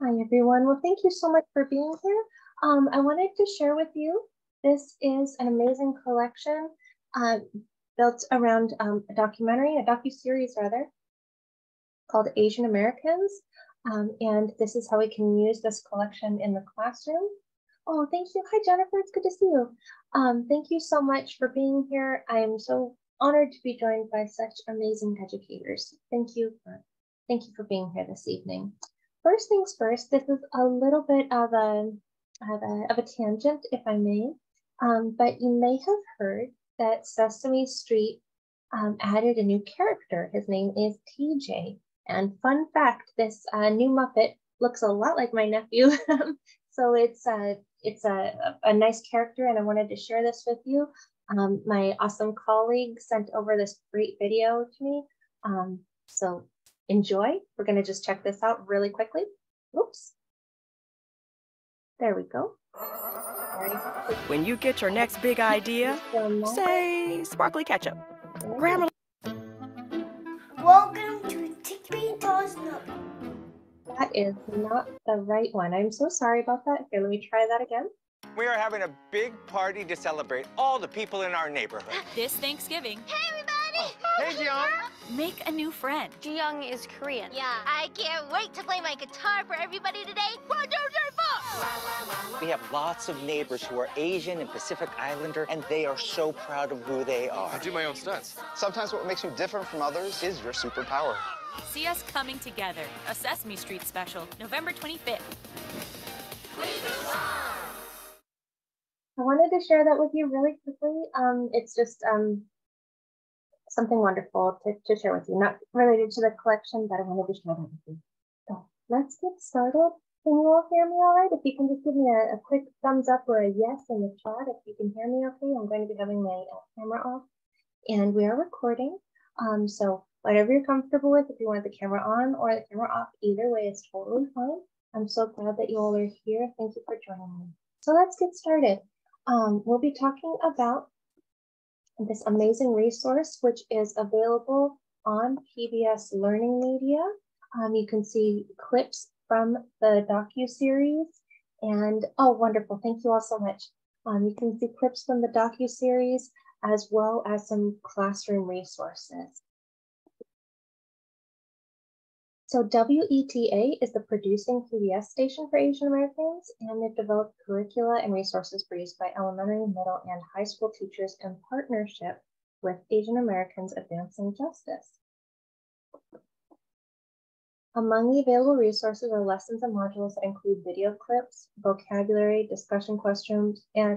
Hi, everyone. Well, thank you so much for being here. I wanted to share with you, this is an amazing collection built around a docu-series rather, called Asian Americans. And this is how we can use this collection in the classroom. Oh, thank you. Hi, Jennifer. It's good to see you. Thank you so much for being here. I am so honored to be joined by such amazing educators. Thank you for being here this evening. First things first, this is a little bit of a tangent, if I may, but you may have heard that Sesame Street added a new character. His name is TJ. And fun fact, this new Muppet looks a lot like my nephew. So it's a nice character, and I wanted to share this with you. My awesome colleague sent over this great video to me. So enjoy. We're going to just check this out really quickly. Oops. There we go. When you get your next big idea, say sparkly ketchup. Grandma. Welcome to Tippy Toes Nugget. That is not the right one. I'm so sorry about that. Here, let me try that again. We are having a big party to celebrate all the people in our neighborhood. This Thanksgiving. Hey, everybody! Hey, Jiyoung! Make a new friend. Jiyoung is Korean. Yeah, I can't wait to play my guitar for everybody today. 1, 2, 3, 4! We have lots of neighbors who are Asian and Pacific Islander, and they are so proud of who they are. I do my own stunts. Sometimes what makes you different from others is your superpower. See us coming together. A Sesame Street special, November 25th. I wanted to share that with you really quickly. It's just something wonderful to share with you, not related to the collection, but I wanted to share that with you. So let's get started. Can you all hear me all right? If you can just give me a quick thumbs up or a yes in the chat if you can hear me okay. I'm going to be having my camera off, and we are recording. So whatever you're comfortable with, if you want the camera on or the camera off, either way is totally fine. I'm so glad that you all are here. Thank you for joining me. So let's get started. We'll be talking about this amazing resource, which is available on PBS Learning Media. You can see clips from the docu-series, and oh, wonderful, thank you all so much. You can see clips from the docu-series as well as some classroom resources. So WETA is the producing PBS station for Asian Americans, and they've developed curricula and resources for use by elementary, middle, and high school teachers in partnership with Asian Americans Advancing Justice. Among the available resources are lessons and modules that include video clips, vocabulary, discussion questions, and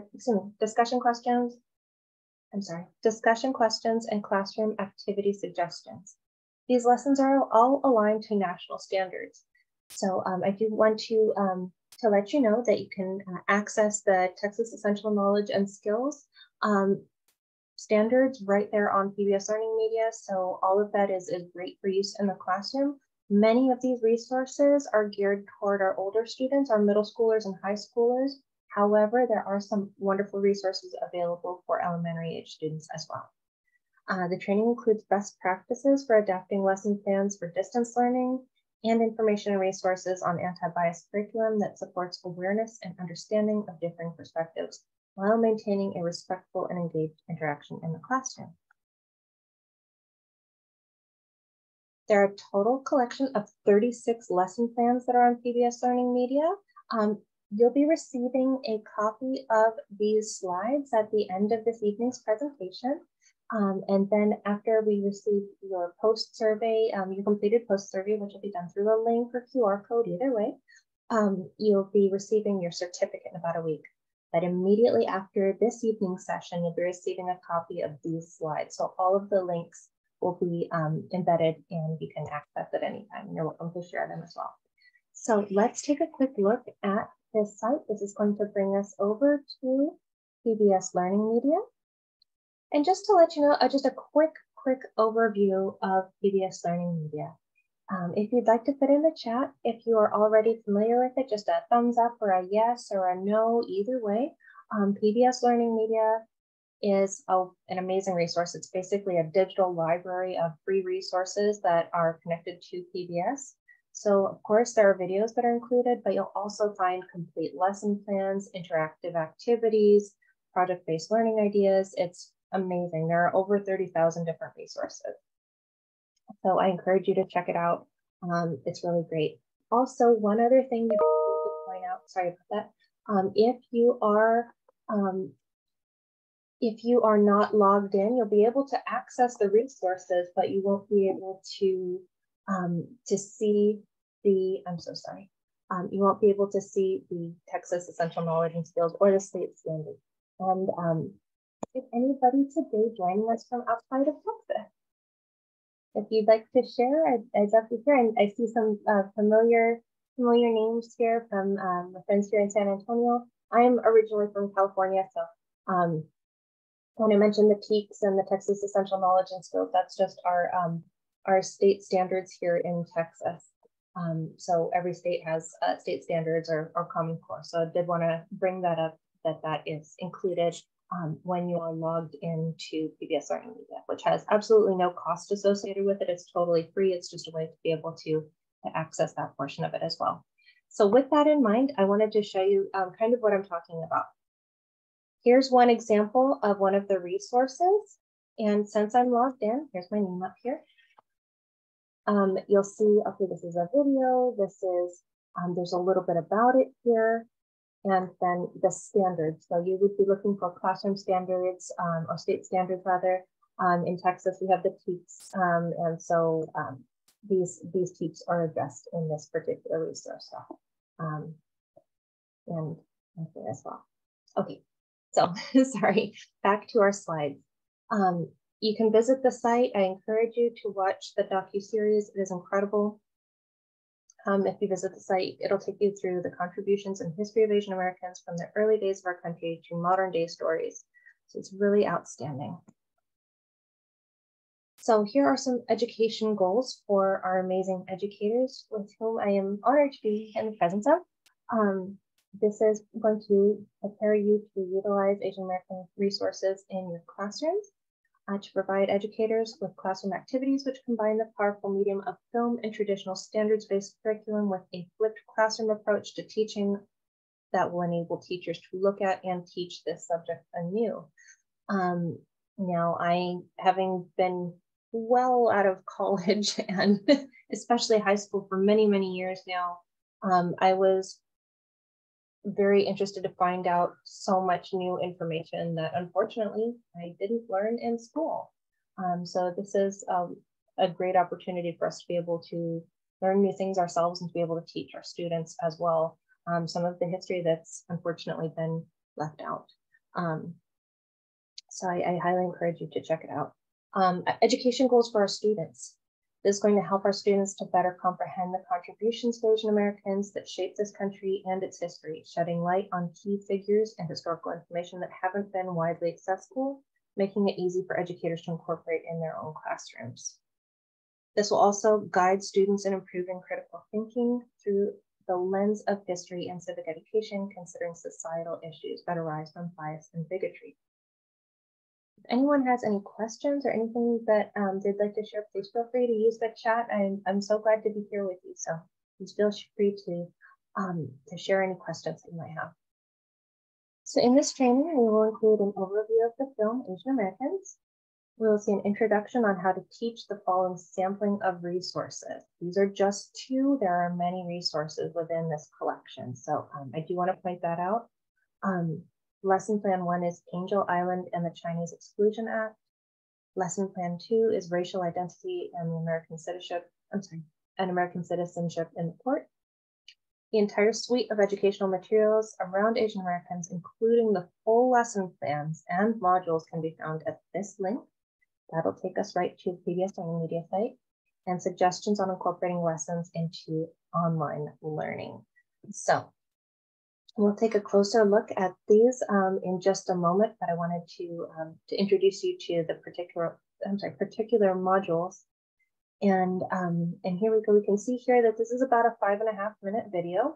classroom activity suggestions. These lessons are all aligned to national standards. So I do want to let you know that you can access the Texas Essential Knowledge and Skills standards right there on PBS Learning Media. So all of that is great for use in the classroom. Many of these resources are geared toward our older students, our middle schoolers and high schoolers. However, there are some wonderful resources available for elementary age students as well. The training includes best practices for adapting lesson plans for distance learning and information and resources on anti-bias curriculum that supports awareness and understanding of differing perspectives while maintaining a respectful and engaged interaction in the classroom. There are a total collection of 36 lesson plans that are on PBS Learning Media. You'll be receiving a copy of these slides at the end of this evening's presentation. And then after we receive your post survey, your completed post survey, which will be done through a link or QR code, either way, you'll be receiving your certificate in about a week. But immediately after this evening's session, you'll be receiving a copy of these slides. So all of the links will be embedded, and you can access at any time. You're welcome to share them as well. So let's take a quick look at this site. This is going to bring us over to PBS Learning Media. And just to let you know, just a quick overview of PBS Learning Media. If you'd like to put in the chat, if you are already familiar with it, just a thumbs up or a yes or a no, either way. PBS Learning Media is an amazing resource. It's basically a digital library of free resources that are connected to PBS. So of course there are videos that are included, but you'll also find complete lesson plans, interactive activities, project-based learning ideas. It's amazing. There are over 30,000 different resources. So I encourage you to check it out. It's really great. Also, one other thing to point out, sorry about that. If you are not logged in, you'll be able to access the resources, but you won't be able to see the, I'm so sorry. You won't be able to see the Texas Essential Knowledge and Skills or the state standards. And if anybody today joining us from outside of Texas, if you'd like to share, I'd love to hear. And I see some familiar names here from my friends here in San Antonio. I'm originally from California, so when I mentioned the peaks and the Texas Essential Knowledge and Skills, that's just our state standards here in Texas. So every state has state standards or Common Core. So I did want to bring that up, that is included when you are logged into PBS Learning Media, which has absolutely no cost associated with it. It's totally free. It's just a way to be able to access that portion of it as well. So with that in mind, I wanted to show you kind of what I'm talking about. Here's one example of one of the resources. And since I'm logged in, here's my name up here. You'll see, okay, this is a video. This is, there's a little bit about it here. And then the standards. So you would be looking for classroom standards or state standards rather. In Texas, we have the TEKS. And so these TEKS are addressed in this particular resource. So, and here as well. Okay, so sorry, back to our slides. You can visit the site. I encourage you to watch the docuseries. It is incredible. If you visit the site, it'll take you through the contributions and history of Asian Americans from the early days of our country to modern day stories. So it's really outstanding. So here are some education goals for our amazing educators with whom I am honored to be in the presence of. This is going to prepare you to utilize Asian American resources in your classrooms. To provide educators with classroom activities which combine the powerful medium of film and traditional standards-based curriculum with a flipped classroom approach to teaching that will enable teachers to look at and teach this subject anew. Now, having been well out of college and especially high school for many, many years now, I was very interested to find out so much new information that unfortunately I didn't learn in school. So this is a great opportunity for us to be able to learn new things ourselves and to be able to teach our students as well some of the history that's unfortunately been left out. So I highly encourage you to check it out. Education goals for our students. This is going to help our students to better comprehend the contributions of Asian Americans that shaped this country and its history, shedding light on key figures and historical information that haven't been widely accessible, making it easy for educators to incorporate in their own classrooms. This will also guide students in improving critical thinking through the lens of history and civic education, considering societal issues that arise from bias and bigotry. If anyone has any questions or anything that they'd like to share, please feel free to use the chat. I'm so glad to be here with you. So please feel free to share any questions that you might have. So in this training, we will include an overview of the film Asian Americans. We will see an introduction on how to teach the following sampling of resources. These are just two. There are many resources within this collection. So I do want to point that out. Lesson plan 1 is Angel Island and the Chinese Exclusion Act. Lesson plan 2 is racial identity and American citizenship in the court. The entire suite of educational materials around Asian Americans, including the full lesson plans and modules, can be found at this link. That'll take us right to the PBS Learning Media site and suggestions on incorporating lessons into online learning. So we'll take a closer look at these in just a moment, but I wanted to introduce you to the particular modules. And here we go. We can see here that this is about a 5.5-minute video.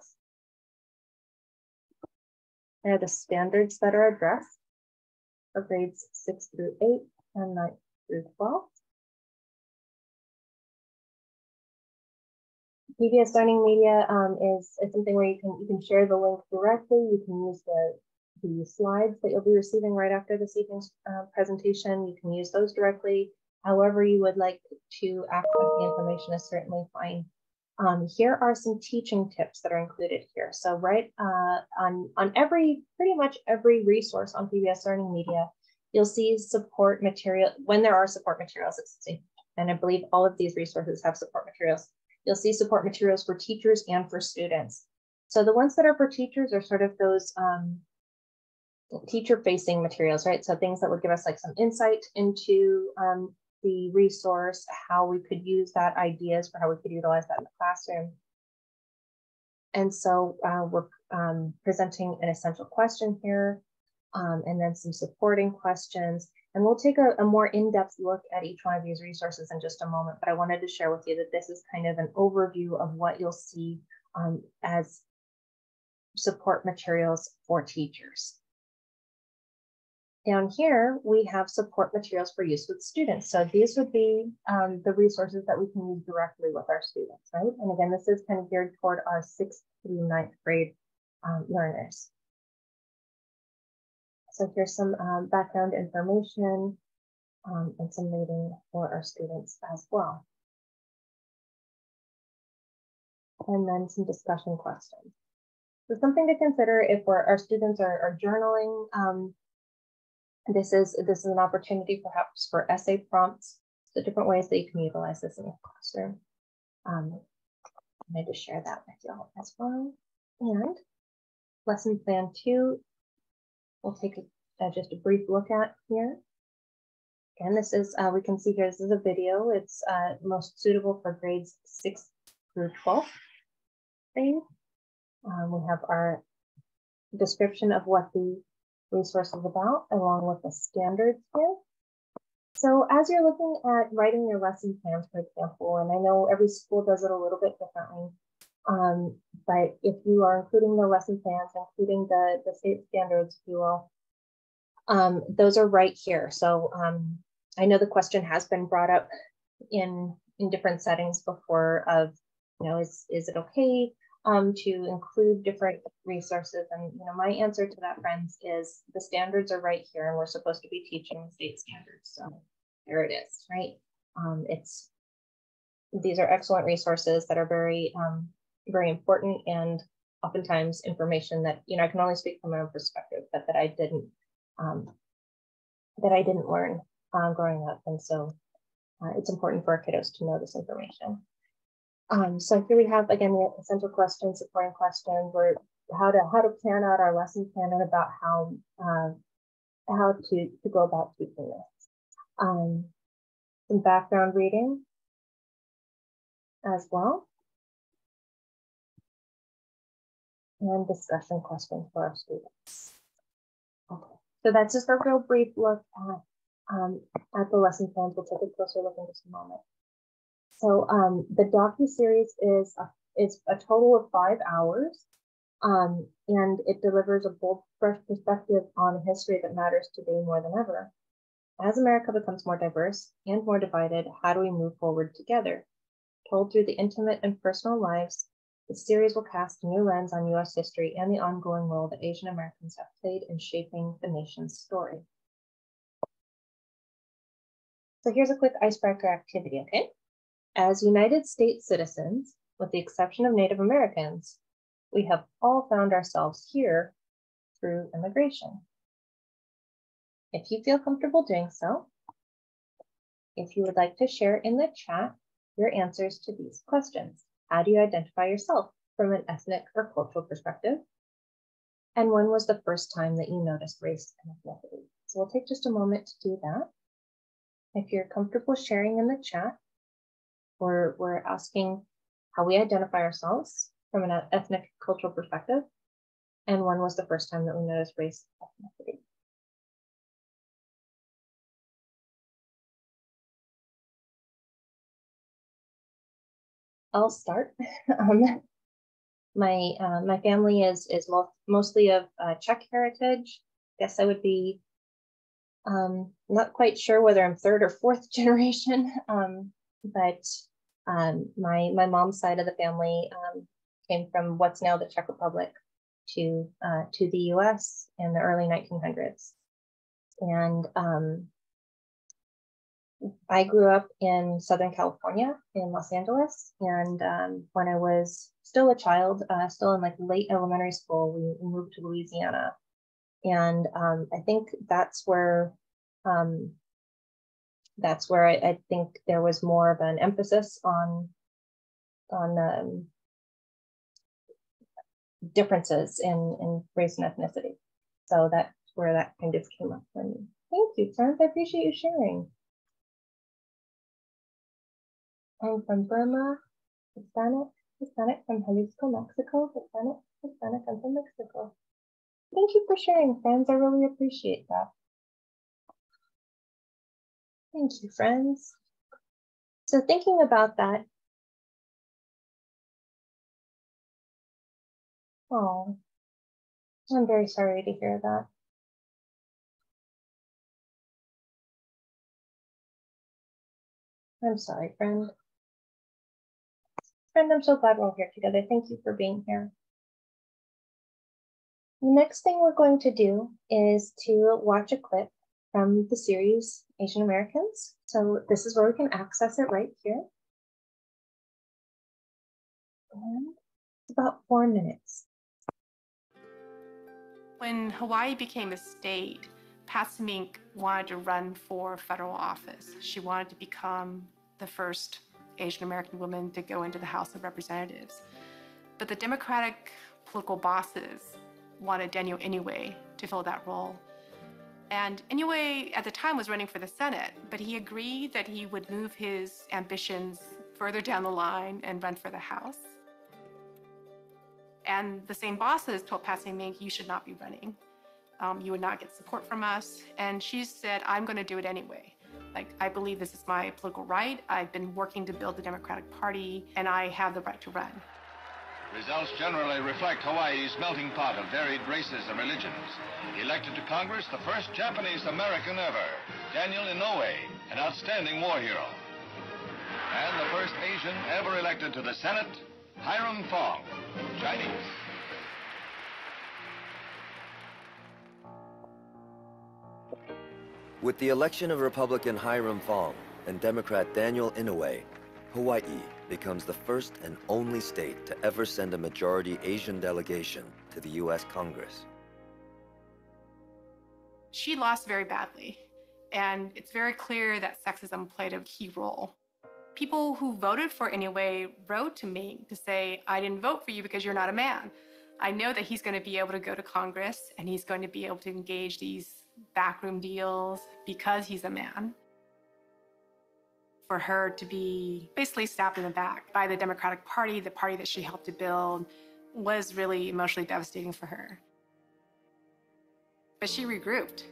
There are the standards that are addressed for grades 6 through 8 and 9 through 12. PBS Learning Media is something where you can share the link directly. You can use the slides that you'll be receiving right after this evening's presentation. You can use those directly. However you would like to access the information is certainly fine. Here are some teaching tips that are included here. So right on pretty much every resource on PBS Learning Media, you'll see support material, when there are support materials, and I believe all of these resources have support materials. You'll see support materials for teachers and for students. So the ones that are for teachers are sort of those teacher-facing materials, right? So things that would give us like some insight into the resource, how we could use that, ideas for how we could utilize that in the classroom. And so we're presenting an essential question here, and then some supporting questions. And we'll take a more in-depth look at each one of these resources in just a moment, but I wanted to share with you that this is kind of an overview of what you'll see as support materials for teachers. Down here, we have support materials for use with students. So these would be the resources that we can use directly with our students, right? And again, this is kind of geared toward our 6th through 9th grade learners. So here's some background information and some reading for our students as well. And then some discussion questions. So something to consider if our students are journaling. This is an opportunity perhaps for essay prompts. So different ways that you can utilize this in your classroom. I wanted to share that with you all as well. And lesson plan 2, we'll take just a brief look at here. Again, this is, we can see here, this is a video. It's most suitable for grades 6th through 12th grade. We have our description of what the resource is about, along with the standards here. So as you're looking at writing your lesson plans, for example, and I know every school does it a little bit differently, but if you are including the lesson plans, including the state standards, if you will, those are right here. So I know the question has been brought up in different settings before of, is it okay to include different resources? And my answer to that, friends, is the standards are right here, and we're supposed to be teaching state standards. So there it is, right? These are excellent resources that are very, very important, and oftentimes information that I can only speak from my own perspective, but that I didn't learn growing up, and so it's important for our kiddos to know this information. So here we have, again, the essential questions, supporting questions, or how to plan out our lesson plan, and about how to go about teaching this. Some background reading as well, and discussion questions for our students. Okay, so that's just a real brief look at the lesson plans. We'll take a closer look in just a moment. So the docu-series is a total of 5 hours, and it delivers a bold, fresh perspective on a history that matters today more than ever. As America becomes more diverse and more divided, how do we move forward together? Told through the intimate and personal lives, the series will cast a new lens on U.S. history and the ongoing role that Asian Americans have played in shaping the nation's story. So here's a quick icebreaker activity, okay? As United States citizens, with the exception of Native Americans, we have all found ourselves here through immigration. If you feel comfortable doing so, if you would like to share in the chat your answers to these questions. How do you identify yourself from an ethnic or cultural perspective? And when was the first time that you noticed race and ethnicity? So we'll take just a moment to do that. If you're comfortable sharing in the chat, we're asking how we identify ourselves from an ethnic cultural perspective, and when was the first time that we noticed race and ethnicity. I'll start. My family is mostly of Czech heritage. I guess I would be not quite sure whether I'm 3rd or 4th generation, but My mom's side of the family came from what's now the Czech Republic to the U.S. in the early 1900s, and I grew up in Southern California in Los Angeles, and when I was still a child, still in like late elementary school, we moved to Louisiana, and I think that's where I think there was more of an emphasis on differences in race and ethnicity. So that's where that kind of came up for me. Thank you, friends. I appreciate you sharing. I'm from Burma, Hispanic from Jalisco, Mexico, Hispanic, I'm from Mexico. Thank you for sharing, friends. I really appreciate that. Thank you, friends. So thinking about that, oh, I'm very sorry to hear that. I'm sorry, friend. Friend, I'm so glad we're all here together. Thank you for being here. The next thing we're going to do is to watch a clip from the series Asian Americans. So this is where we can access it right here. And it's about 4 minutes. When Hawaii became a state, Patsy Mink wanted to run for federal office. She wanted to become the first Asian American woman to go into the House of Representatives. But the Democratic political bosses wanted Daniel Inouye to fill that role. And Inouye at the time was running for the Senate, but he agreed that he would move his ambitions further down the line and run for the House. And the same bosses told Patsy Mink, you should not be running. You would not get support from us. And she said, I'm going to do it anyway. Like, I believe this is my political right. I've been working to build the Democratic Party, and I have the right to run. Results generally reflect Hawaii's melting pot of varied races and religions. Elected to Congress, the first Japanese American ever, Daniel Inouye, an outstanding war hero. And the first Asian ever elected to the Senate, Hiram Fong, Chinese. With the election of Republican Hiram Fong and Democrat Daniel Inouye, Hawaii becomes the first and only state to ever send a majority Asian delegation to the U.S. Congress. She lost very badly, and it's very clear that sexism played a key role. People who voted for Inouye wrote to me to say, I didn't vote for you because you're not a man. I know that he's going to be able to go to Congress, and he's going to be able to engage these backroom deals because he's a man. For her to be basically stabbed in the back by the Democratic Party, the party that she helped to build, was really emotionally devastating for her. But she regrouped.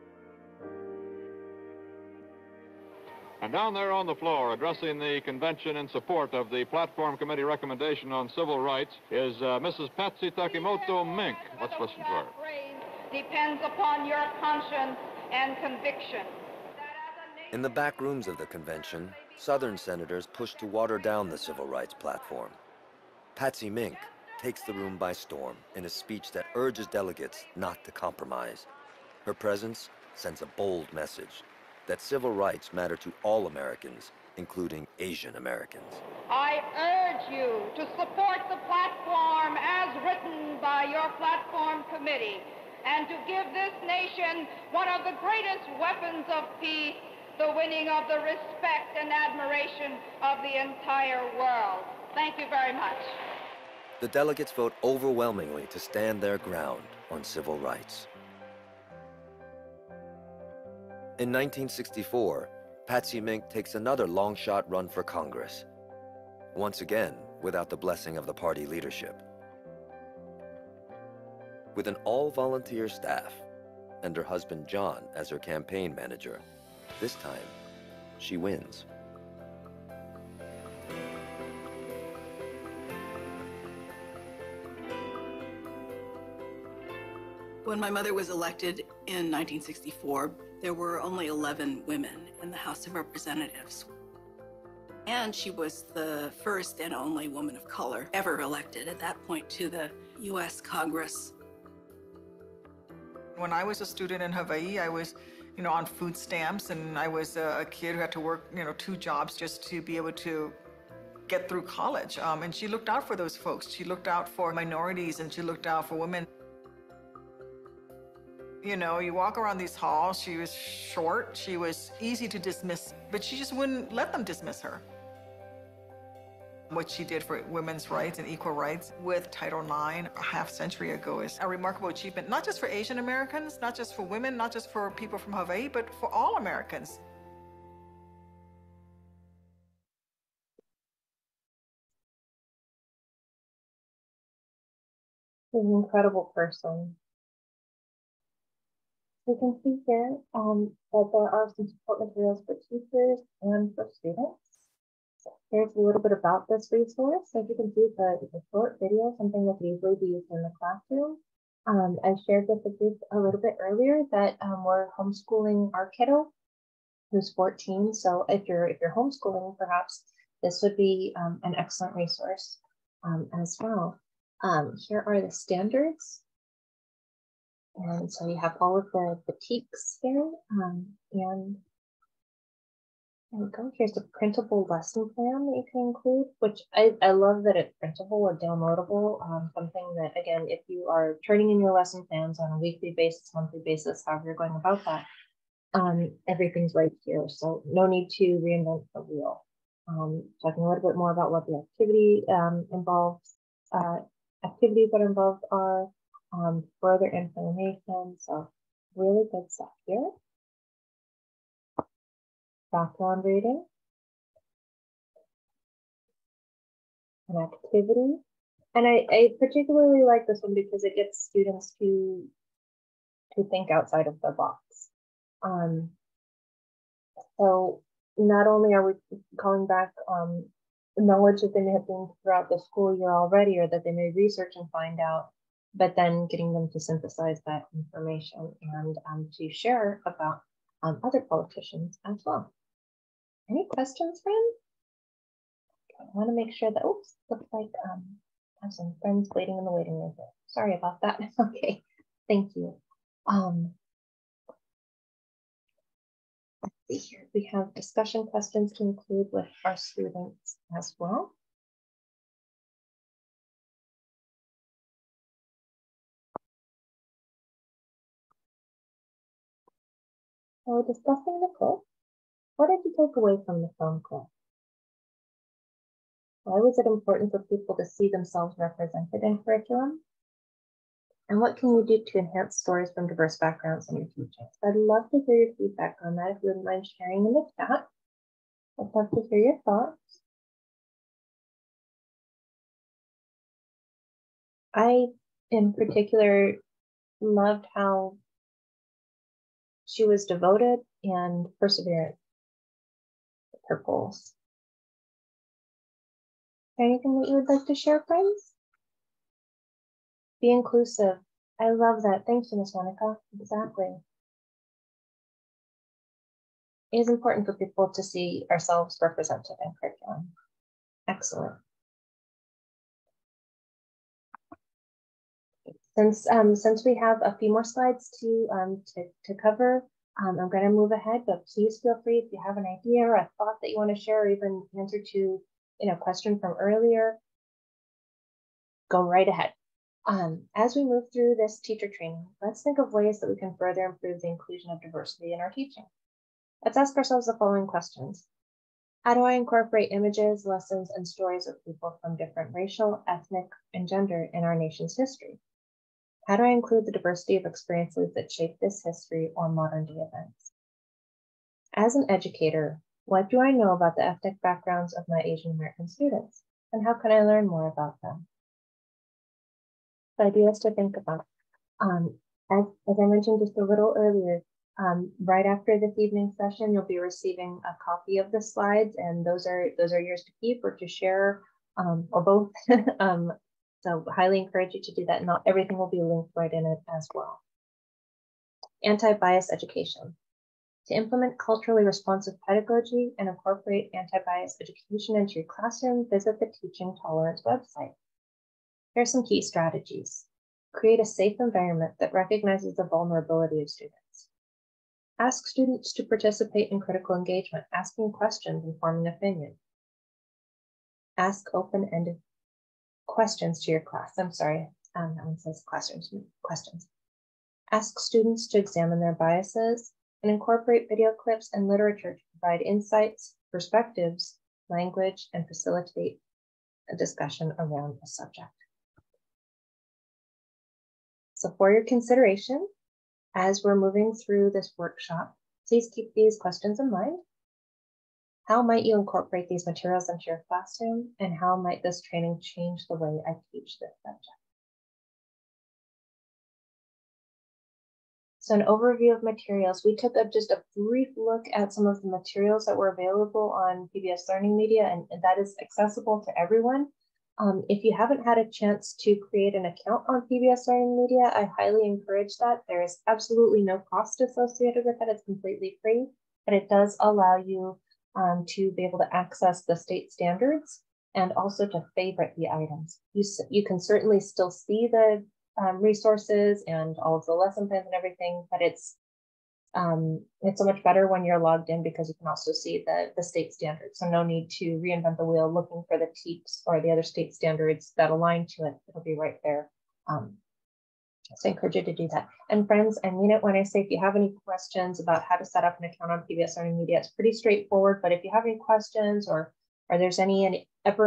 And down there on the floor, addressing the convention in support of the Platform Committee recommendation on civil rights, is Mrs. Patsy Takimoto Mink. Let's listen to her. Depends upon your conscience and conviction. In the back rooms of the convention, Southern senators pushed to water down the civil rights platform. Patsy Mink takes the room by storm in a speech that urges delegates not to compromise. Her presence sends a bold message that civil rights matter to all Americans, including Asian Americans. I urge you to support the platform as written by your platform committee and to give this nation one of the greatest weapons of peace, the winning of the respect and admiration of the entire world. Thank you very much. The delegates vote overwhelmingly to stand their ground on civil rights. In 1964, Patsy Mink takes another long-shot run for Congress, once again without the blessing of the party leadership. With an all-volunteer staff and her husband John as her campaign manager, this time, she wins. When my mother was elected in 1964, there were only 11 women in the House of Representatives. And she was the first and only woman of color ever elected at that point to the U.S. Congress. When I was a student in Hawaii, I was, on food stamps, and I was a kid who had to work, 2 jobs just to be able to get through college. And she looked out for those folks. She looked out for minorities, and she looked out for women. You walk around these halls, she was short, she was easy to dismiss, but she just wouldn't let them dismiss her. What she did for women's rights and equal rights with Title IX a half-century ago is a remarkable achievement, not just for Asian Americans, not just for women, not just for people from Hawaii, but for all Americans. She's an incredible person. You can see here that there are some support materials for teachers and for students. So here's a little bit about this resource. So as you can see, it's a short video, something that could easily be used in the classroom. I shared with the group a little bit earlier that we're homeschooling our kiddo, who's 14. So if you're homeschooling, perhaps this would be an excellent resource as well. Here are the standards. And so you have all of the teaks here, and there we go. Here's a printable lesson plan that you can include, which I love that it's printable or downloadable. Something that, again, if you are turning in your lesson plans on a weekly basis, monthly basis, however you're going about that, everything's right here. So no need to reinvent the wheel. Talking a little bit more about what the activity involves, activities that are involved are, further information. So really good stuff here. Background reading, an activity. And I particularly like this one because it gets students to think outside of the box. So not only are we calling back knowledge that they may have gained throughout the school year already, or that they may research and find out, but then getting them to synthesize that information and to share about other politicians as well. Any questions, friends? I want to make sure that, oops, looks like I have some friends waiting in the waiting room here. Sorry about that. Okay, thank you. Let's see here. We have discussion questions to include with our students as well. So discussing the clip, what did you take away from the film clip? Why was it important for people to see themselves represented in curriculum? And what can you do to enhance stories from diverse backgrounds in your teaching? I'd love to hear your feedback on that if you wouldn't mind sharing in the chat. I'd love to hear your thoughts. I, in particular, loved how she was devoted and perseverant with her goals. Anything that you would like to share, friends? Be inclusive. I love that. Thank you, Ms. Monica. Exactly. It is important for people to see ourselves represented in curriculum. Excellent. Since we have a few more slides to cover, I'm going to move ahead, but please feel free if you have an idea or a thought that you want to share, or even answer to a question from earlier, go right ahead. As we move through this teacher training, let's think of ways that we can further improve the inclusion of diversity in our teaching. Let's ask ourselves the following questions. How do I incorporate images, lessons, and stories of people from different racial, ethnic, and gender in our nation's history? How do I include the diversity of experiences that shape this history or modern day events? As an educator, what do I know about the ethnic backgrounds of my Asian American students? And how can I learn more about them? So ideas to think about. As I mentioned just a little earlier, right after this evening session, you'll be receiving a copy of the slides, and those are yours to keep or to share, or both. So highly encourage you to do that. Not everything will be linked right in it as well. Anti-bias education. To implement culturally responsive pedagogy and incorporate anti-bias education into your classroom, visit the Teaching Tolerance website. Here are some key strategies. Create a safe environment that recognizes the vulnerability of students. Ask students to participate in critical engagement, asking questions and forming opinion. Ask open-ended questions to your class. I'm sorry, that one says classrooms, questions. Ask students to examine their biases and incorporate video clips and literature to provide insights, perspectives, language, and facilitate a discussion around a subject. So for your consideration, as we're moving through this workshop, please keep these questions in mind. How might you incorporate these materials into your classroom, and how might this training change the way I teach this subject? So an overview of materials. We took just a brief look at some of the materials that were available on PBS Learning Media, and that is accessible to everyone. If you haven't had a chance to create an account on PBS Learning Media, I highly encourage that. There is absolutely no cost associated with it. It's completely free, but it does allow you to be able to access the state standards and also to favorite the items. You can certainly still see the resources and all of the lesson plans and everything, but it's so much better when you're logged in because you can also see the state standards. So no need to reinvent the wheel looking for the TEEPs or the other state standards that align to it. It'll be right there. So I encourage you to do that. And friends, I mean it when I say if you have any questions about how to set up an account on PBS Learning Media, it's pretty straightforward. But if you have any questions or there's any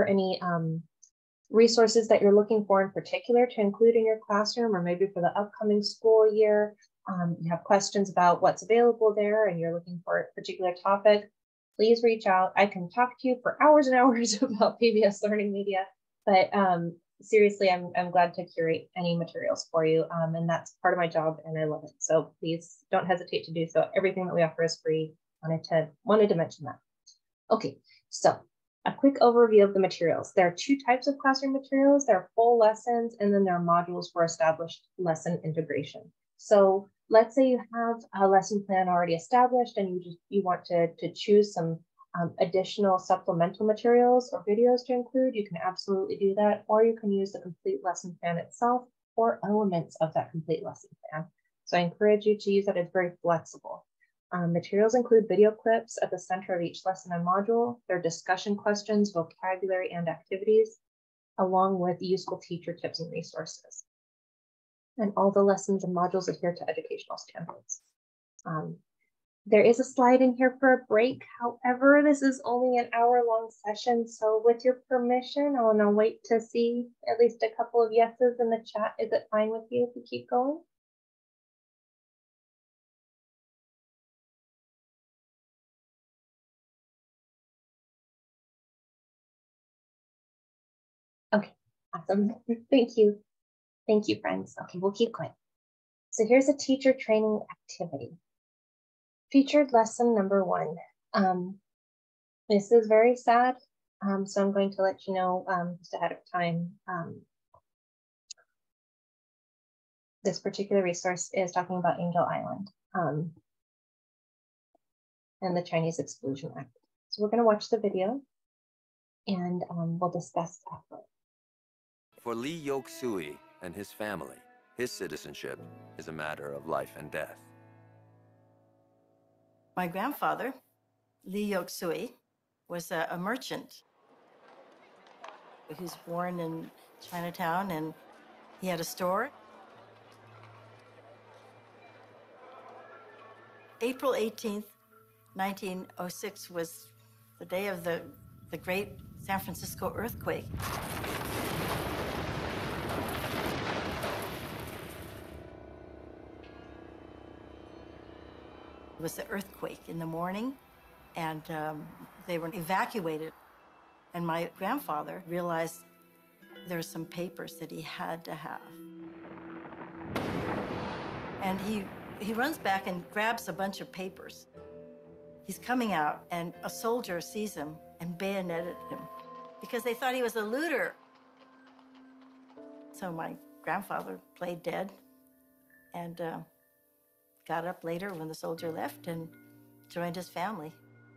resources that you're looking for in particular to include in your classroom, or maybe for the upcoming school year, you have questions about what's available there and you're looking for a particular topic, please reach out. I can talk to you for hours and hours about PBS Learning Media, but seriously, I'm glad to curate any materials for you, and that's part of my job and I love it. So please don't hesitate to do so. Everything that we offer is free. Wanted to mention that. Okay, so a quick overview of the materials. There are two types of classroom materials. There are full lessons, and then there are modules for established lesson integration. So let's say you have a lesson plan already established and you want to choose some additional supplemental materials or videos to include. You can absolutely do that, or you can use the complete lesson plan itself or elements of that complete lesson plan. So I encourage you to use that. It's very flexible. Materials include video clips at the center of each lesson and module. There are discussion questions, vocabulary, and activities, along with useful teacher tips and resources. And all the lessons and modules adhere to educational standards. There is a slide in here for a break. However, this is only an hour-long session, so with your permission, I want to wait to see at least a couple of yeses in the chat. Is it fine with you if we keep going? Okay, awesome. Thank you. Thank you, friends. Okay, we'll keep going. So here's a teacher training activity. Featured lesson number 1. This is very sad, so I'm going to let you know just ahead of time. This particular resource is talking about Angel Island and the Chinese Exclusion Act. So we're going to watch the video and we'll discuss after. For Lee Yok Sui and his family, his citizenship is a matter of life and death. My grandfather, Lee Yok Sui, was a merchant. He was born in Chinatown and he had a store. April 18th, 1906 was the day of the great San Francisco earthquake. It was the earthquake in the morning, and they were evacuated. And my grandfather realized there were some papers that he had to have. And he runs back and grabs a bunch of papers. He's coming out, and a soldier sees him and bayoneted him because they thought he was a looter. So my grandfather played dead and got up later when the soldier left and joined his family.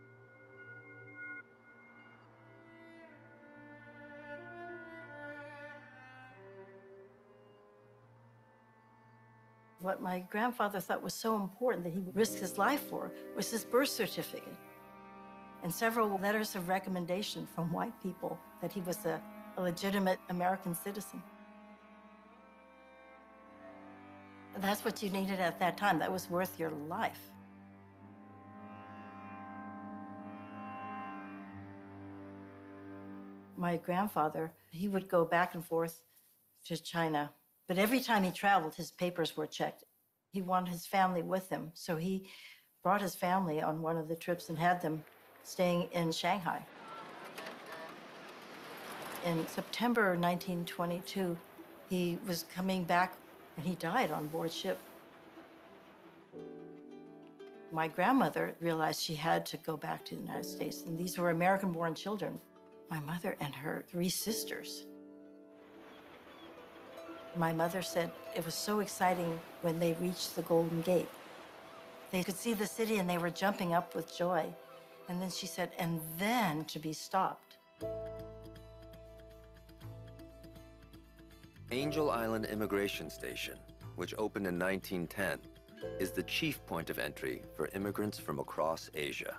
What my grandfather thought was so important that he risked his life for was his birth certificate and several letters of recommendation from white people that he was a legitimate American citizen. That's what you needed at that time. That was worth your life. My grandfather, he would go back and forth to China, but every time he traveled, his papers were checked. He wanted his family with him, so he brought his family on one of the trips and had them staying in Shanghai. In September 1922, he was coming back and he died on board ship. My grandmother realized she had to go back to the United States, and these were American-born children, my mother and her 3 sisters. My mother said it was so exciting when they reached the Golden Gate. They could see the city and they were jumping up with joy. And then she said, and then to be stopped. Angel Island Immigration Station, which opened in 1910, is the chief point of entry for immigrants from across Asia.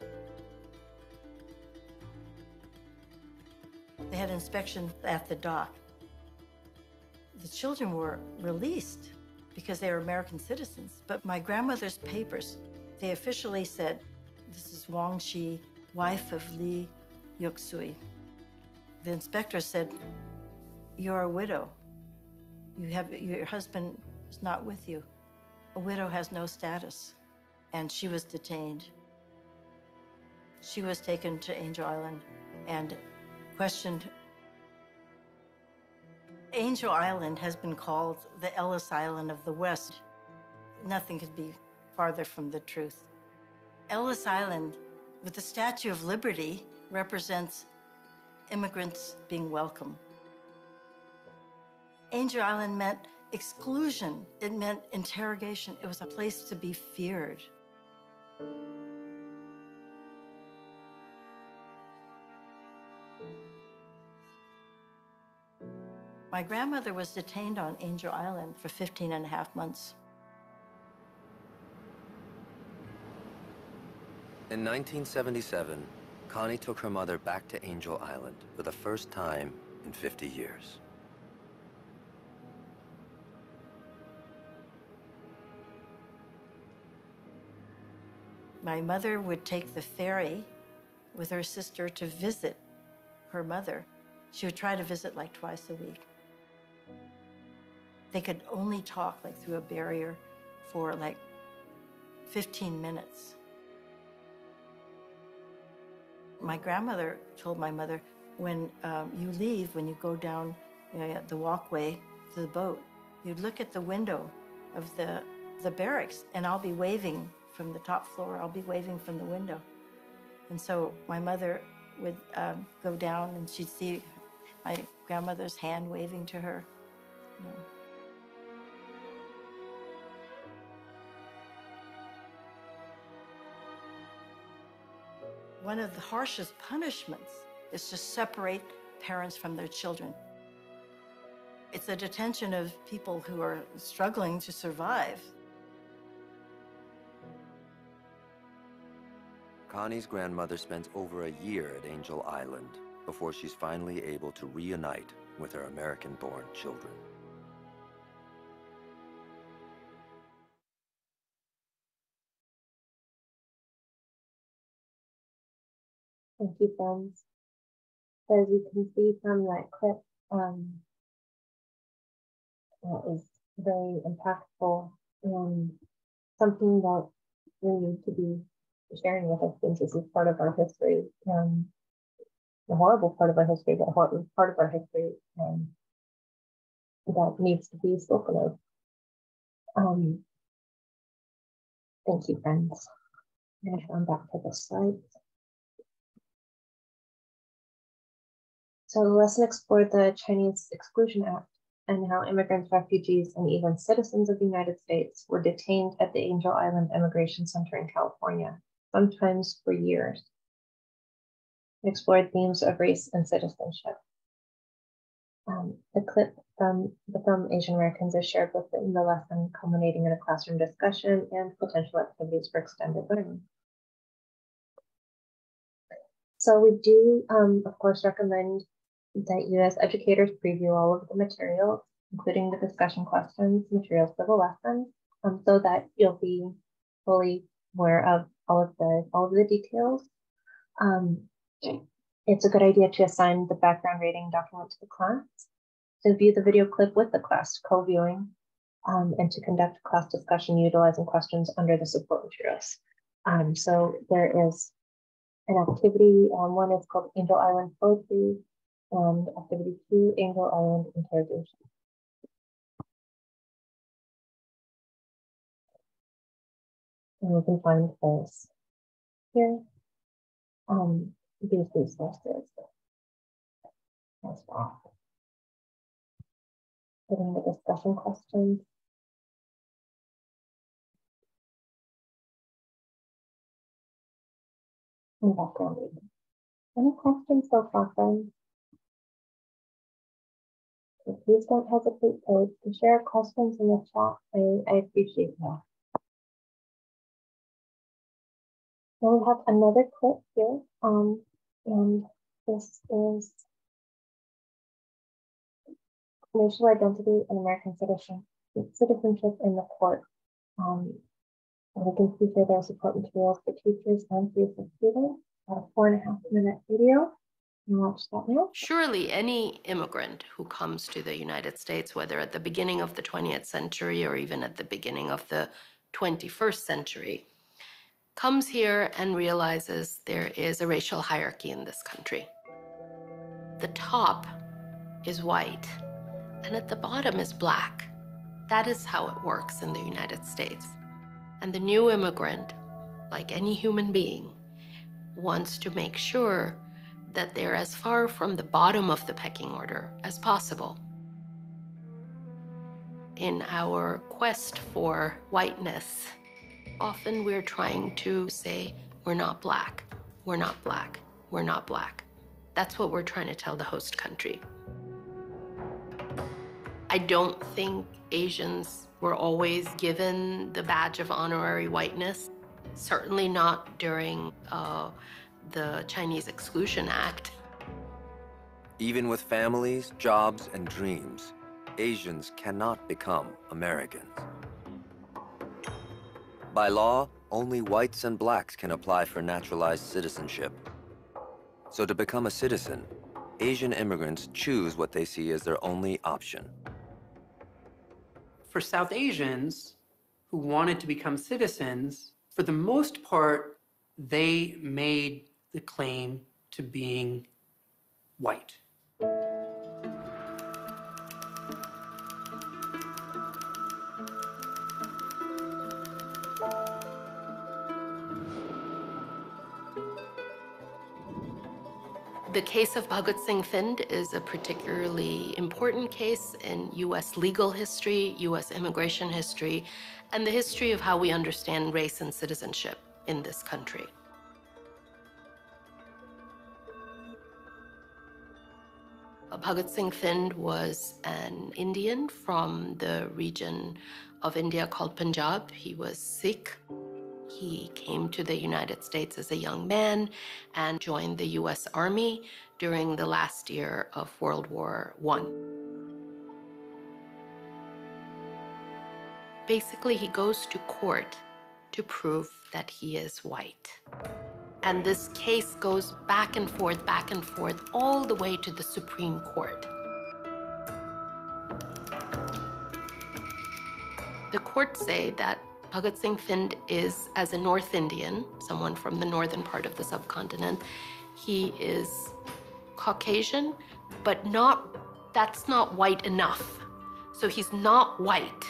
They had inspection at the dock. The children were released because they were American citizens. But my grandmother's papers, they officially said, this is Wang Shi, wife of Li Yuxui. The inspector said, you're a widow. Your husband is not with you. A widow has no status. And she was detained. She was taken to Angel Island and questioned. Angel Island has been called the Ellis Island of the West. Nothing could be farther from the truth. Ellis Island, with the Statue of Liberty, represents immigrants being welcome. Angel Island meant exclusion. It meant interrogation. It was a place to be feared. My grandmother was detained on Angel Island for 15.5 months. In 1977, Connie took her mother back to Angel Island for the first time in 50 years. My mother would take the ferry with her sister to visit her mother. She would try to visit like twice a week. They could only talk like through a barrier for like 15 minutes. My grandmother told my mother, when you leave, when you go down the walkway to the boat, you'd look at the window of the barracks, and I'll be waving from the top floor. I'll be waving from the window. And so my mother would go down, and she'd see my grandmother's hand waving to her. You know. One of the harshest punishments is to separate parents from their children. It's a detention of people who are struggling to survive. Connie's grandmother spends over a year at Angel Island before she's finally able to reunite with her American-born children. Thank you, friends. As you can see from that clip, that is very impactful and something that we need to be sharing with us, since this is part of our history, the horrible part of our history, the horrible part of our history that needs to be spoken of. Thank you, friends. I'm going to come back to the slides. So let's explore the Chinese Exclusion Act and how immigrants, refugees, and even citizens of the United States were detained at the Angel Island Immigration Center in California sometimes for years. It explored themes of race and citizenship. The clip from the film Asian Americans is shared within the lesson, culminating in a classroom discussion and potential activities for extended learning. So we do, of course, recommend that you as educators preview all of the materials, including the discussion questions, materials for the lesson, so that you'll be fully aware of all of the details. It's a good idea to assign the background rating document to the class, to view the video clip with the class, co-viewing, and to conduct class discussion utilizing questions under the support materials. So there is an activity, one is called Angel Island Poetry, and activity 2, Angel Island Interrogation. And you can find those here, these resources as well. Putting the discussion questions. And background reading. Any questions so far, friends? So please don't hesitate to share questions in the chat. I appreciate that. Now we have another clip here, and this is racial identity and American citizenship in the court. And we can see here there are support materials for teachers and for students. A 4.5-minute video. You watch that now. Surely any immigrant who comes to the United States, whether at the beginning of the 20th century or even at the beginning of the 21st century, comes here and realizes there is a racial hierarchy in this country. The top is white, and at the bottom is black. That is how it works in the United States. And the new immigrant, like any human being, wants to make sure that they're as far from the bottom of the pecking order as possible. In our quest for whiteness, often we're trying to say, we're not black, we're not black, we're not black. That's what we're trying to tell the host country. I don't think Asians were always given the badge of honorary whiteness, certainly not during the Chinese Exclusion Act. Even with families, jobs, and dreams, Asians cannot become Americans. By law, only whites and blacks can apply for naturalized citizenship. So to become a citizen, Asian immigrants choose what they see as their only option. For South Asians who wanted to become citizens, for the most part, they made the claim to being white. The case of Bhagat Singh Thind is a particularly important case in U.S. legal history, U.S. immigration history, and the history of how we understand race and citizenship in this country. Bhagat Singh Thind was an Indian from the region of India called Punjab. He was Sikh. He came to the United States as a young man and joined the U.S. Army during the last year of World War I. Basically, he goes to court to prove that he is white. And this case goes back and forth, all the way to the Supreme Court. The courts say that Bhagat Singh Thind is, as a North Indian, someone from the northern part of the subcontinent, he is Caucasian, but that's not white enough. So he's not white.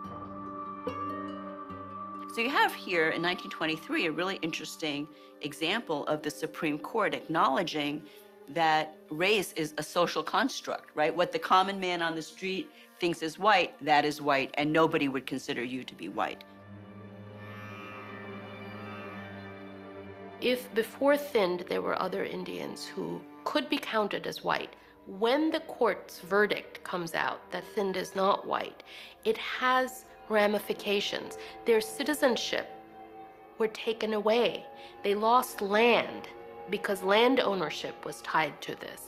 So you have here in 1923 a really interesting example of the Supreme Court acknowledging that race is a social construct, right? What the common man on the street thinks is white, that is white, and nobody would consider you to be white. If before Thind there were other Indians who could be counted as white, when the court's verdict comes out that Thind is not white, it has ramifications. Their citizenship were taken away. They lost land because land ownership was tied to this.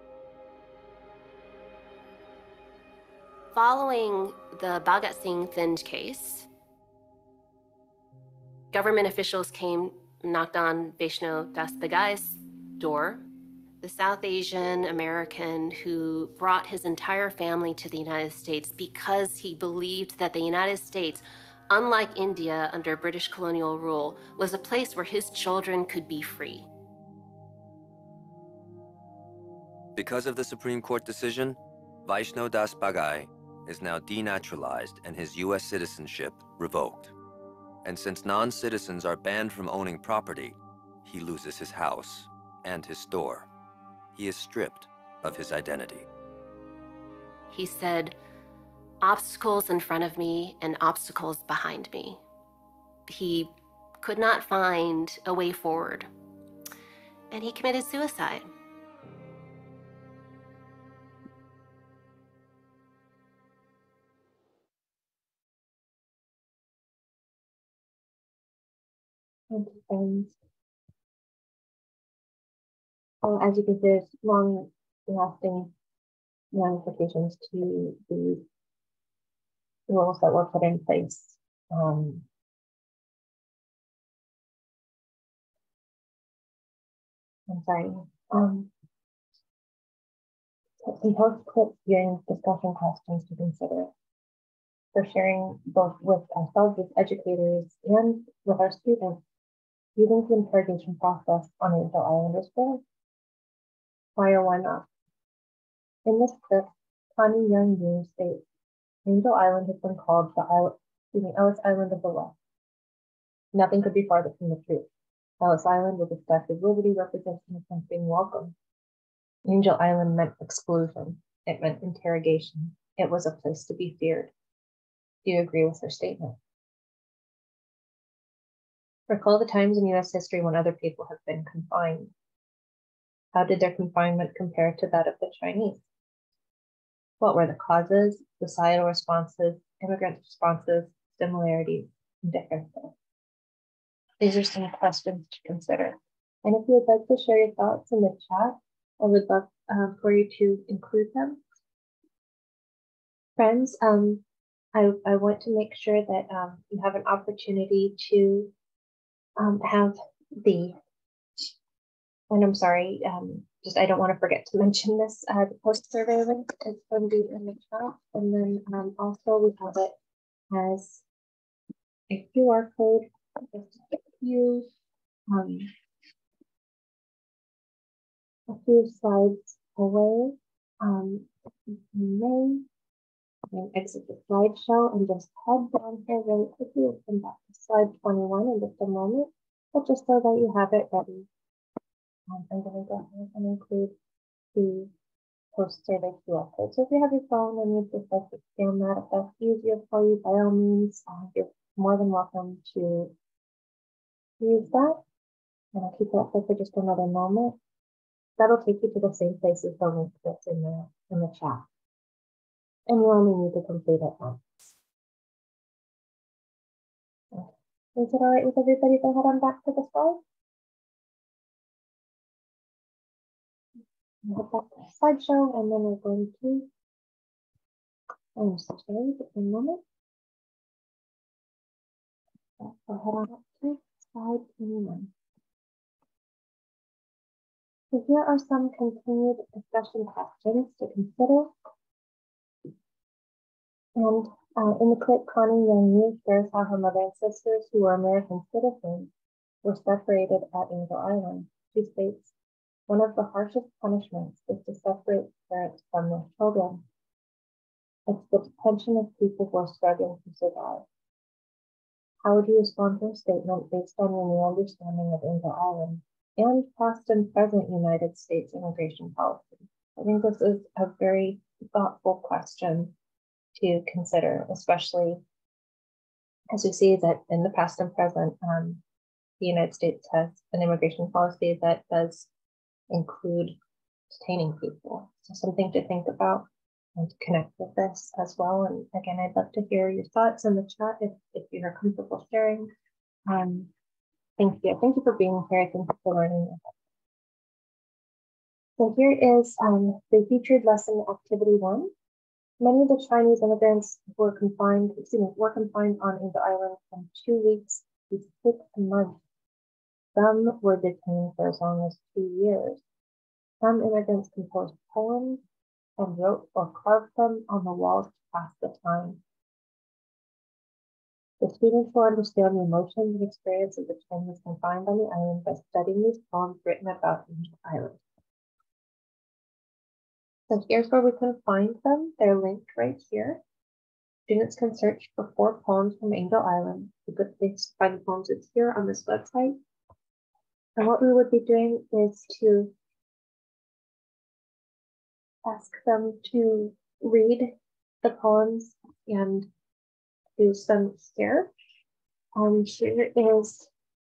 Following the Bhagat Singh Thind case, government officials came, knocked on Vaishno Das Bagai's door, the South Asian American who brought his entire family to the United States because he believed that the United States, unlike India under British colonial rule, was a place where his children could be free. Because of the Supreme Court decision, Vaishno Das Bagai is now denaturalized and his U.S. citizenship revoked. And since non-citizens are banned from owning property, he loses his house and his store. He is stripped of his identity. He said, obstacles in front of me and obstacles behind me. He could not find a way forward, and he committed suicide. And as you can see, there's long-lasting ramifications to the rules that were put in place. I'm sorry. Some post-clip viewing discussion questions to consider for sharing both with ourselves as educators and with our students. Do you think the interrogation process on Angel Island is fair? Why or why not? In this clip, Connie Young Yu states, Angel Island has been called the Ellis Island of the West. Nothing could be farther from the truth. Ellis Island with the Statue of Liberty represents innocence being welcome. Angel Island meant exclusion. It meant interrogation. It was a place to be feared. Do you agree with her statement? Recall the times in U.S. history when other people have been confined. How did their confinement compare to that of the Chinese? What were the causes, societal responses, immigrant responses, similarities, and differences? These are some questions to consider. And if you would like to share your thoughts in the chat, I would love for you to include them. Friends, I want to make sure that you have an opportunity to have the, and I'm sorry, I don't want to forget to mention this, the post-survey link is going to be in the chat. And then also we have it as a QR code, just a few slides away. You may exit the slideshow and just head down here really quickly. We'll come back to slide 21 in just a moment, but just so that you have it ready. I'm going to go ahead and include the post-survey QR code. So if you have your phone and you'd just like to scan that, if that's easier for you, by all means, you're more than welcome to use that. And I'll keep that for just another moment. That'll take you to the same place as the link that's in the chat. And you only need to complete it once. Okay. Is it all right with everybody to head on back to the slide? Head back to the slideshow, and then we're going to, I'm so sorry, just a moment. So head on up to slide 21. So here are some continued discussion questions to consider. And in the clip, Connie Young Yu shares how her mother and sisters, who were American citizens, were separated at Angel Island. She states, one of the harshest punishments is to separate parents from their children. It's the detention of people who are struggling to survive. How would you respond to her statement based on your new understanding of Angel Island and past and present United States immigration policy? I think this is a very thoughtful question to consider, especially as we see that in the past and present, the United States has an immigration policy that does include detaining people. So something to think about and to connect with this as well. And again, I'd love to hear your thoughts in the chat if you're comfortable sharing. Thank you. Thank you for being here. Thank you for learning. So here is the featured lesson activity 1. Many of the Chinese immigrants were confined on Angel Island from 2 weeks to 6 months. Some were detained for as long as 2 years. Some immigrants composed poems and wrote or carved them on the walls to pass the time. The students will understand the emotions and experiences of the Chinese confined on the island by studying these poems written about Angel Island. So here's where we can find them. They're linked right here. Students can search for 4 poems from Angel Island. The good place to find the poems is here on this website. And what we would be doing is to ask them to read the poems and use them here. Here is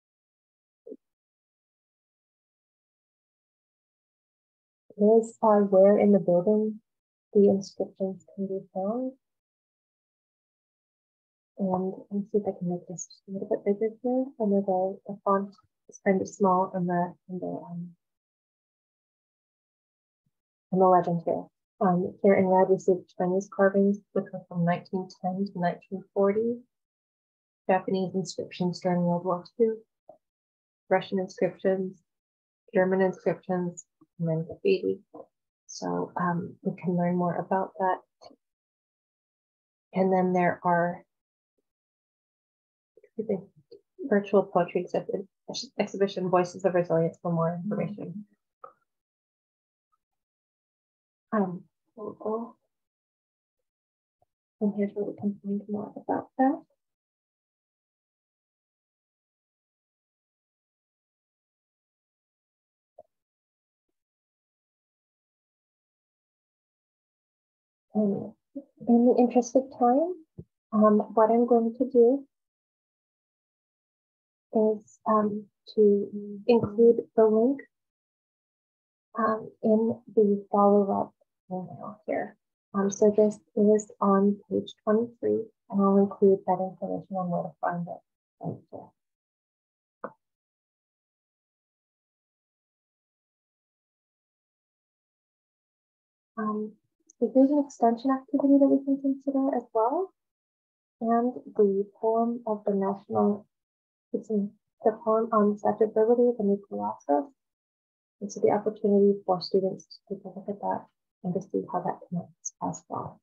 where in the building the inscriptions can be found. And let me see if I can make this a little bit bigger here. I know the font is kind of small and the legend here. Here in red, we see Chinese carvings, which were from 1910 to 1940. Japanese inscriptions during World War II. Russian inscriptions, German inscriptions, and then graffiti. So we can learn more about that. And then there are virtual poetry exhibition, Voices of Resilience, for more information. And here's where we can find more about that. In the interest of time, what I'm going to do is to include the link in the follow-up email here. So this is on page 23, and I'll include that information on where to find it right here. So here's an extension activity that we can consider as well. And the poem of the national, it's the poem on Saturability, the New Colossus. And so the opportunity for students to take a look at that and to see how that connects as well.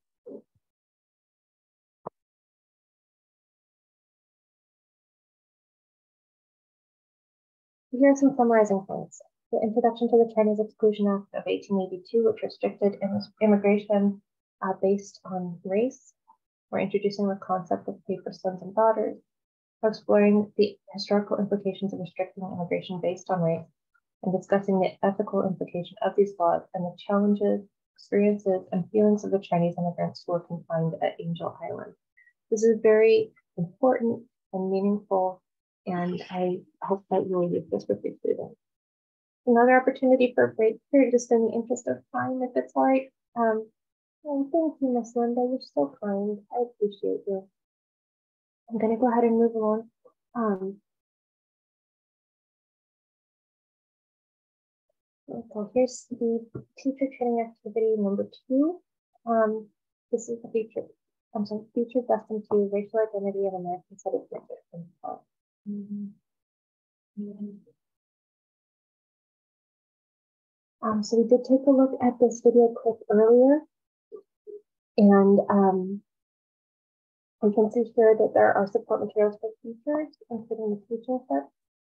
Here are some summarizing points. The introduction to the Chinese Exclusion Act of 1882, which restricted immigration based on race. We're introducing the concept of paper sons and daughters. We're exploring the historical implications of restricting immigration based on race and discussing the ethical implication of these laws and the challenges, experiences, and feelings of the Chinese immigrants who were confined at Angel Island. This is very important and meaningful, and I hope that you will use this with your students. Another opportunity for a break here, just in the interest of time, if it's all right. Oh, thank you, Miss Linda. You're so kind. I appreciate you. I'm going to go ahead and move along. So here's the teacher training activity number 2. This is the featured lesson 2, racial identity of American citizenship. So we did take a look at this video clip earlier, and we can see here that there are support materials for teachers, including the teaching set.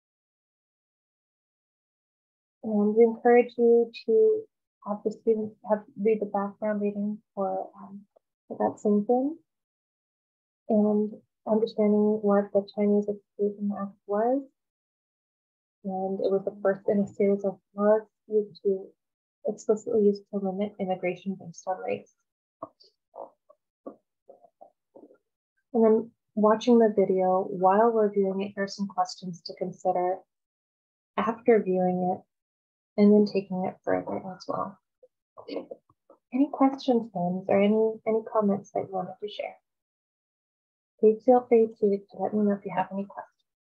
And we encourage you to have the students read the background reading for that same thing, and understanding what the Chinese Exclusion Act was. And it was the first in a series of laws explicitly used to limit immigration based on race. And then watching the video while we're viewing it, here are some questions to consider after viewing it, and then taking it further as well. Any questions, friends, or any comments that you wanted to share? Please feel free to let me know if you have any questions.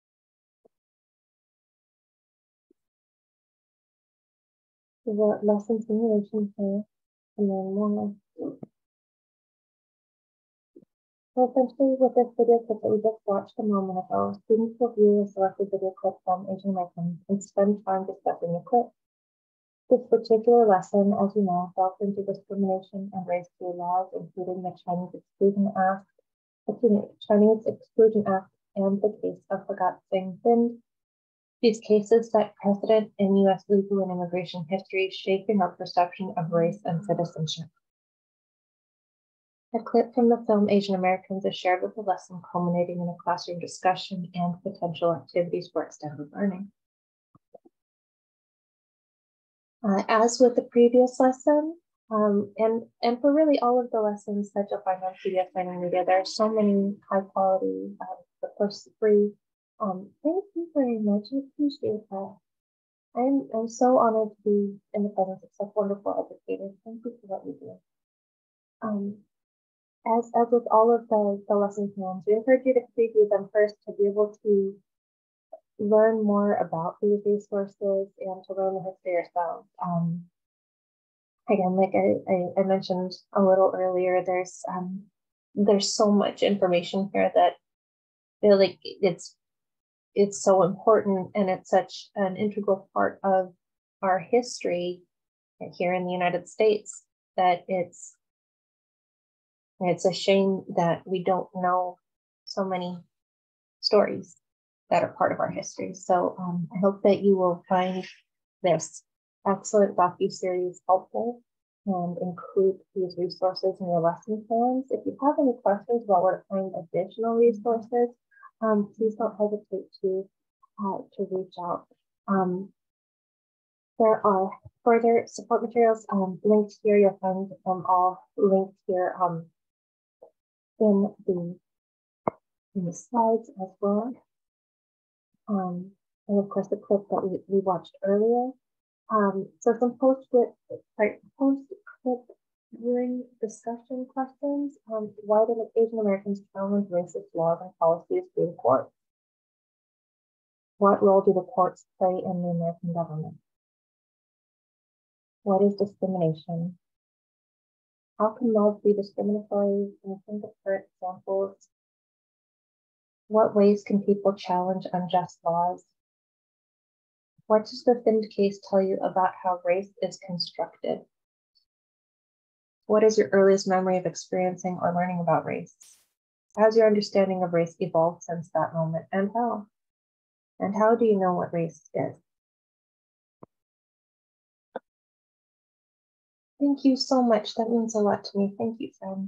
There's a lesson simulation here, and then more. So essentially, with this video clip that we just watched a moment ago, students will view a selected video clip from Asian Americans and spend time discussing the clip. This particular lesson, as you know, delves into discrimination and race-based laws, including the Chinese Exclusion Act, and the case of Bhagat Singh Thind. These cases set precedent in U.S. legal and immigration history, shaping our perception of race and citizenship. A clip from the film Asian Americans is shared with the lesson, culminating in a classroom discussion and potential activities for extended learning. As with the previous lesson, and for really all of the lessons that you'll find on PDF Learning Media, there are so many high quality, of course, free. Thank you very much. I appreciate that. I'm so honored to be in the presence of such wonderful educators. Thank you for what you do. As with all of the lesson plans, we encourage you to preview them first to be able to learn more about these resources and to learn the history yourself. Again, like I mentioned a little earlier, there's so much information here that I feel like it's so important, and it's such an integral part of our history here in the United States that it's a shame that we don't know so many stories that are part of our history. So I hope that you will find this excellent docuseries helpful and include these resources in your lesson plans. If you have any questions about where to find additional resources, please don't hesitate to reach out. There are further support materials linked here. You'll find them all linked here in the slides as well. And of course, the clip that we watched earlier. So some post-clip viewing discussion questions. Why do Asian Americans challenge racist laws and policies through courts? What role do the courts play in the American government? What is discrimination? How can laws be discriminatory? Can you think of current examples? What ways can people challenge unjust laws? What does the Thind case tell you about how race is constructed? What is your earliest memory of experiencing or learning about race? How has your understanding of race evolved since that moment, and how? And how do you know what race is? Thank you so much. That means a lot to me. Thank you, friend.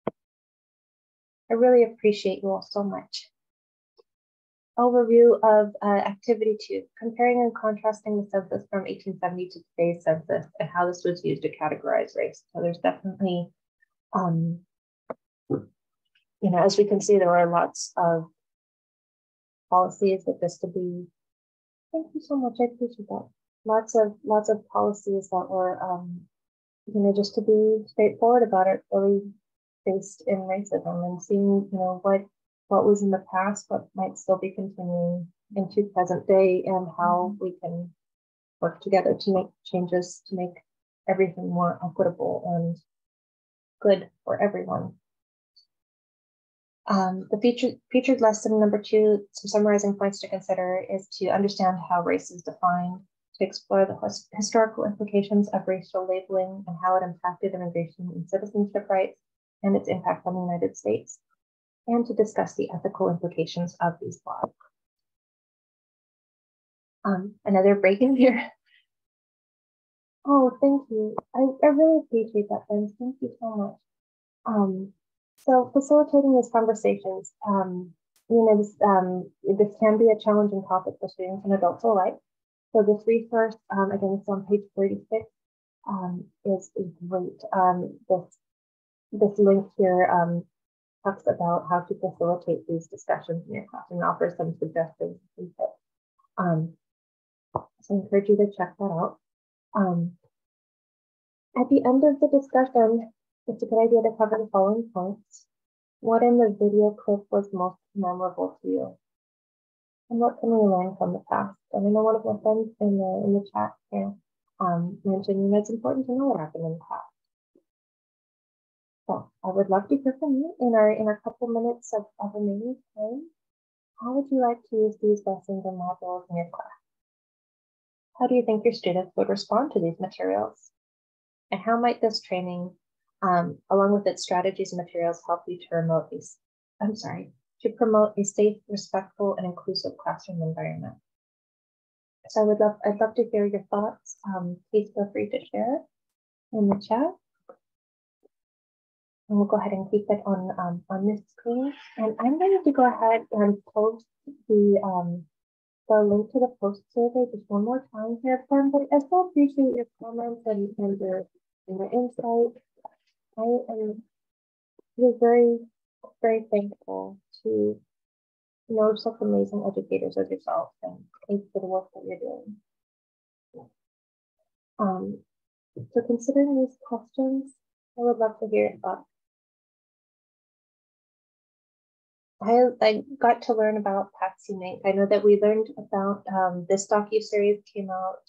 I really appreciate you all so much. Overview of activity 2, comparing and contrasting the census from 1870 to today's census and how this was used to categorize race. So there's definitely, as we can see, there are lots of policies that this could be. Thank you so much. I appreciate that. Lots of policies that were, just to be straightforward about it, really based in racism, and seeing, what was in the past, what might still be continuing into present day, and how we can work together to make changes to make everything more equitable and good for everyone. The featured lesson number 2, some summarizing points to consider, is to understand how race is defined, to explore the historical implications of racial labeling and how it impacted immigration and citizenship rights and its impact on the United States, and to discuss the ethical implications of these laws. Another break in here. Oh, thank you. I really appreciate that, friends. Thank you so much. So facilitating these conversations, this can be a challenging topic for students and adults alike. So this resource, again, it's on page 36, is great. This link here talks about how to facilitate these discussions in your class and offers some suggestions and tips. So I encourage you to check that out. At the end of the discussion, it's a good idea to cover the following points. What in the video clip was most memorable to you? And what can we learn from the past? And I know one of my friends in the chat here mentioned that it's important to know what happened in the past. So I would love to hear from you in our couple minutes of remaining time. How would you like to use these lessons and modules in your class? How do you think your students would respond to these materials? And how might this training, along with its strategies and materials, help you to promote a safe, respectful, and inclusive classroom environment? So I'd love to hear your thoughts. Please feel free to share in the chat. And we'll go ahead and keep it on this screen. And I'm going to go ahead and post the link to the post survey just one more time here for everybody. I still appreciate your comments and your insight. I am very, very thankful to know such amazing educators as yourself, and thanks for the work that you're doing. So considering these questions, I would love to hear your thoughts. I got to learn about Patsy Mink. I know that we learned about this docuseries came out,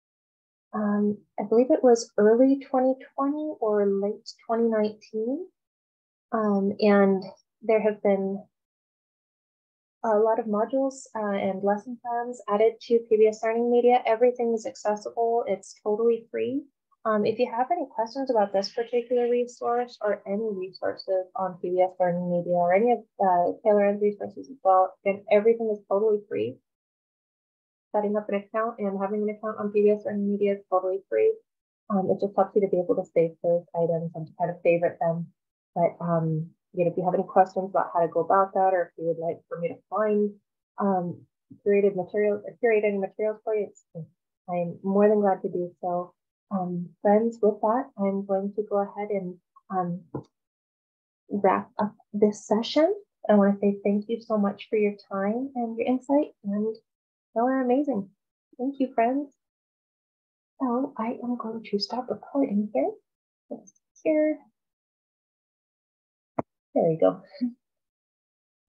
I believe it was early 2020 or late 2019. And there have been a lot of modules and lesson plans added to PBS Learning Media. Everything is accessible. It's totally free. If you have any questions about this particular resource or any resources on PBS Learning Media or any of KLRN's resources as well, again, everything is totally free. Setting up an account and having an account on PBS Learning Media is totally free. It just helps you to be able to save those items and to kind of favorite them. But if you have any questions about how to go about that, or if you would like for me to find curated materials or curate any materials for you, I'm more than glad to do so. Friends, with that, I'm going to go ahead and wrap up this session. I want to say thank you so much for your time and your insight, and you are amazing. Thank you, friends. So I am going to stop recording here. Here we go.